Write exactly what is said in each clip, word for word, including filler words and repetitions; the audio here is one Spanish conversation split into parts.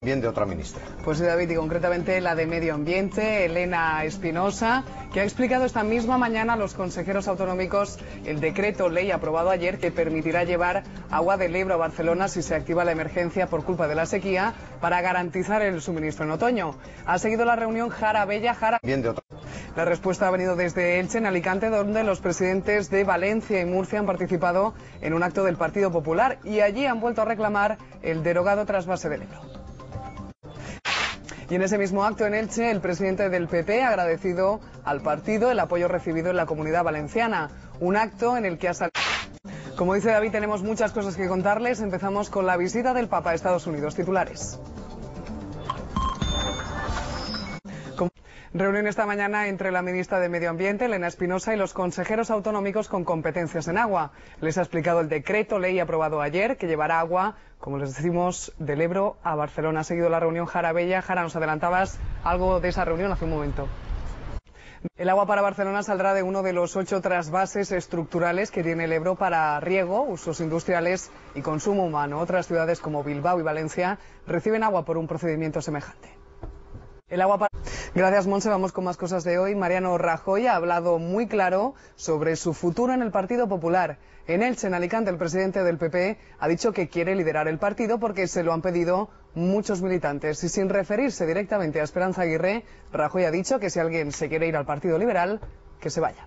Bien de otra ministra. Pues sí, David, y concretamente la de Medio Ambiente, Elena Espinosa, que ha explicado esta misma mañana a los consejeros autonómicos el decreto ley aprobado ayer que permitirá llevar agua del Ebro a Barcelona si se activa la emergencia por culpa de la sequía para garantizar el suministro en otoño. Ha seguido la reunión Jara Bella, Jara... Bien de otra... La respuesta ha venido desde Elche, en Alicante, donde los presidentes de Valencia y Murcia han participado en un acto del Partido Popular y allí han vuelto a reclamar el derogado trasvase del Ebro. Y en ese mismo acto en Elche, el presidente del P P ha agradecido al partido el apoyo recibido en la Comunidad Valenciana. Un acto en el que ha salido... Como dice David, tenemos muchas cosas que contarles. Empezamos con la visita del Papa a Estados Unidos. Titulares. Reunión esta mañana entre la ministra de Medio Ambiente, Elena Espinosa, y los consejeros autonómicos con competencias en agua. Les ha explicado el decreto ley aprobado ayer que llevará agua, como les decimos, del Ebro a Barcelona. Ha seguido la reunión Jara Bella. Jara, nos adelantabas algo de esa reunión hace un momento. El agua para Barcelona saldrá de uno de los ocho trasvases estructurales que tiene el Ebro para riego, usos industriales y consumo humano. Otras ciudades como Bilbao y Valencia reciben agua por un procedimiento semejante. El agua para... Gracias, Monse. Vamos con más cosas de hoy. Mariano Rajoy ha hablado muy claro sobre su futuro en el Partido Popular. En Elche, en Alicante, el presidente del P P ha dicho que quiere liderar el partido porque se lo han pedido muchos militantes. Y sin referirse directamente a Esperanza Aguirre, Rajoy ha dicho que si alguien se quiere ir al Partido Liberal, que se vaya.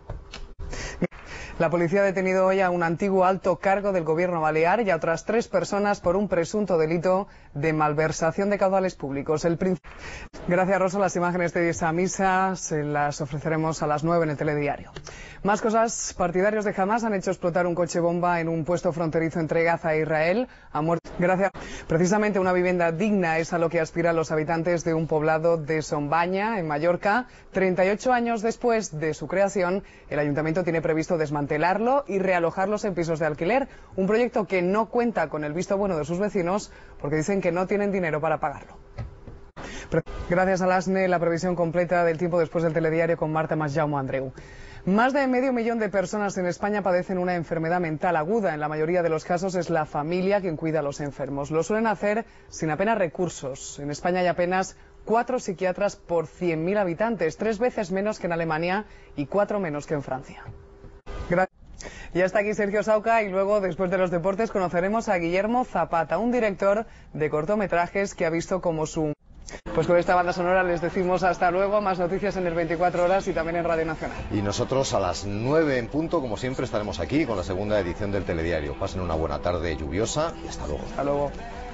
La policía ha detenido hoy a un antiguo alto cargo del gobierno balear y a otras tres personas por un presunto delito de malversación de caudales públicos. El príncipe... Gracias, Rosa. Las imágenes de esa misa se las ofreceremos a las nueve en el telediario. Más cosas. Partidarios de Hamas han hecho explotar un coche bomba en un puesto fronterizo entre Gaza e Israel. Ha muerto. Gracias. Precisamente una vivienda digna es a lo que aspiran los habitantes de un poblado de Sombaña, en Mallorca. treinta y ocho años después de su creación, el ayuntamiento tiene previsto desmantelarlo y realojarlos en pisos de alquiler. Un proyecto que no cuenta con el visto bueno de sus vecinos porque dicen que no tienen dinero para pagarlo. Gracias al ASNE, la previsión completa del tiempo después del telediario con Marta Masjaumo Andreu. Más de medio millón de personas en España padecen una enfermedad mental aguda. En la mayoría de los casos es la familia quien cuida a los enfermos. Lo suelen hacer sin apenas recursos. En España hay apenas cuatro psiquiatras por cien mil habitantes, tres veces menos que en Alemania y cuatro menos que en Francia. Gracias. Ya está aquí Sergio Sauca y luego, después de los deportes, conoceremos a Guillermo Zapata, un director de cortometrajes que ha visto como su... Pues con esta banda sonora les decimos hasta luego, más noticias en el veinticuatro horas y también en Radio Nacional. Y nosotros a las nueve en punto, como siempre, estaremos aquí con la segunda edición del telediario. Pasen una buena tarde lluviosa y hasta luego. Hasta luego.